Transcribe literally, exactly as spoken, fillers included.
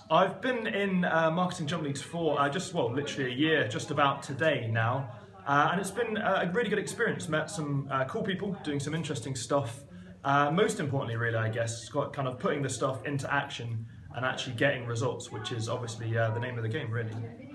I've been in uh, marketing Jumpleads for uh, just, well, literally a year, just about today now. Uh, and it's been a really good experience. Met some uh, cool people doing some interesting stuff. Uh, most importantly, really, I guess, got kind of putting the stuff into action and actually getting results, which is obviously uh, the name of the game, really.